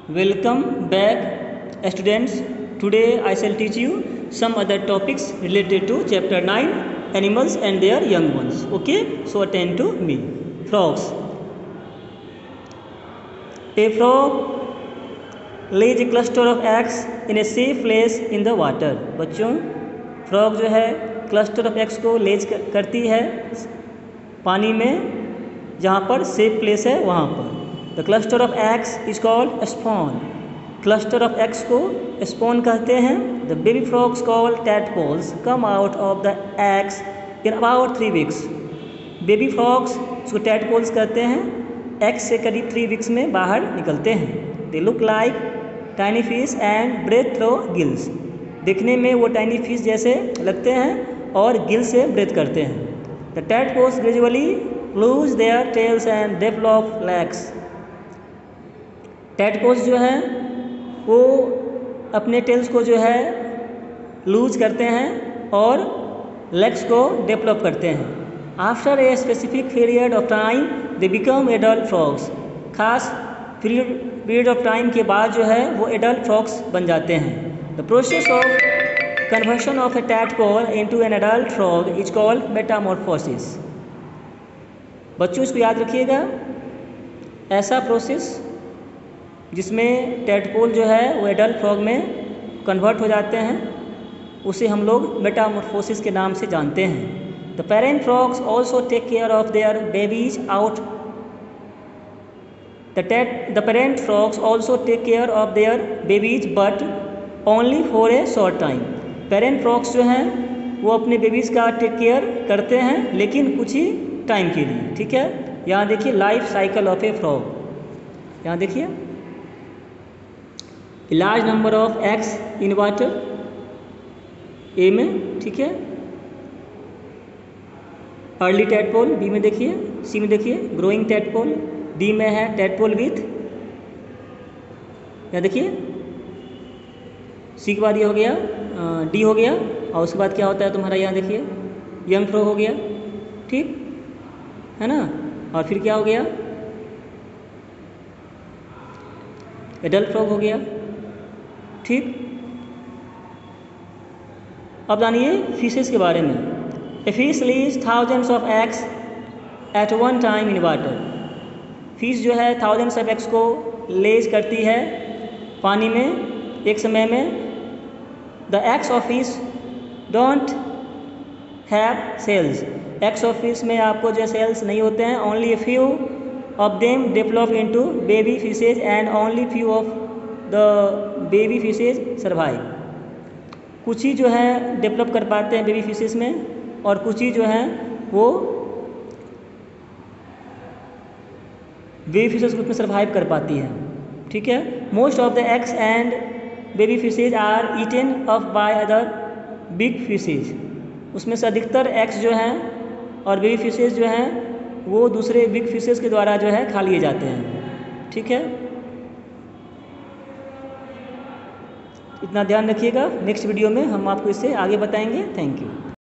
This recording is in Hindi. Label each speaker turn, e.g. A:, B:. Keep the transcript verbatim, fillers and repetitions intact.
A: Welcome back, students. Today I shall teach you some other topics related to chapter nine, animals and their young ones. Okay, so attend to me. Frogs. A frog lays a cluster of eggs in a safe place in the water. बच्चों, फ्रॉग जो है क्लस्टर ऑफ एग्स को लेज करती है पानी में, जहाँ पर सेफ प्लेस है वहाँ पर. The cluster of eggs is called spawn. Cluster of eggs को स्पॉन कहते हैं. The baby frogs called tadpoles come out of the eggs in about three weeks. Baby frogs उसको टैडपोल्स कहते हैं, एग्स से करीब थ्री वीक्स में बाहर निकलते हैं. They look like tiny fish and breathe through gills. दिखने में वो टाइनी फिश जैसे लगते हैं और गिल से ब्रेथ करते हैं. The tadpoles gradually lose their tails and develop legs. Tadpoles जो हैं वो अपने टेल्स को जो है लूज करते हैं और लेग्स को डेवलप करते हैं. After a specific period of time they become adult frogs. खास पीरियड ऑफ टाइम के बाद जो है वो एडल्ट फ्रॉग्स बन जाते हैं. The process of conversion of a tadpole into an adult frog is called metamorphosis. बच्चों इसको याद रखिएगा, ऐसा प्रोसेस जिसमें टैडपोल जो है वो एडल्ट फ्रॉग में कन्वर्ट हो जाते हैं उसे हम लोग मेटामॉर्फोसिस के नाम से जानते हैं. The parent frogs also take care of their babies out the टेट the parent frogs also take care of their babies but only for a short time. Parent frogs जो हैं वो अपने बेबीज़ का टेक केयर करते हैं लेकिन कुछ ही टाइम के लिए. ठीक है, यहाँ देखिए life cycle of a frog. यहाँ देखिए large number of eggs in water ए में. ठीक है, अर्ली टैडपोल बी में देखिए, सी में देखिए ग्रोइंग टैडपोल, डी में है टैडपोल विथ. यहाँ देखिए सी के बाद ये हो गया डी हो गया और उसके बाद क्या होता है तुम्हारा, यहाँ देखिए यंग फ्रॉग हो गया. ठीक है ना, और फिर क्या हो गया एडल्ट फ्रॉग हो गया. ठीक, अब जानिए फिशेस के बारे में. A fish leaves thousands of eggs at one time in water. Fish जो है थाउजेंड्स ऑफ एग्स को लेज करती है पानी में एक समय में. The eggs of fish don't have cells. Eggs of fish में आपको जो सेल्स नहीं होते हैं. Only a few of them develop into baby fishes and only few of the baby fishes survive. कुछ ही जो है डेवलप कर पाते हैं बेबी फिशेज में और कुछ ही जो हैं वो बेबी फिशेज ग्रुप में सर्वाइव कर पाती हैं. ठीक है, most of the eggs and baby fishes are eaten up by other big fishes. उसमें से अधिकतर एग्स जो हैं और बेबी फिशेज जो हैं वो दूसरे बिग फिशेज के द्वारा जो है खा लिए जाते हैं. ठीक है, इतना ध्यान रखिएगा. नेक्स्ट वीडियो में हम आपको इससे आगे बताएंगे. Thank you.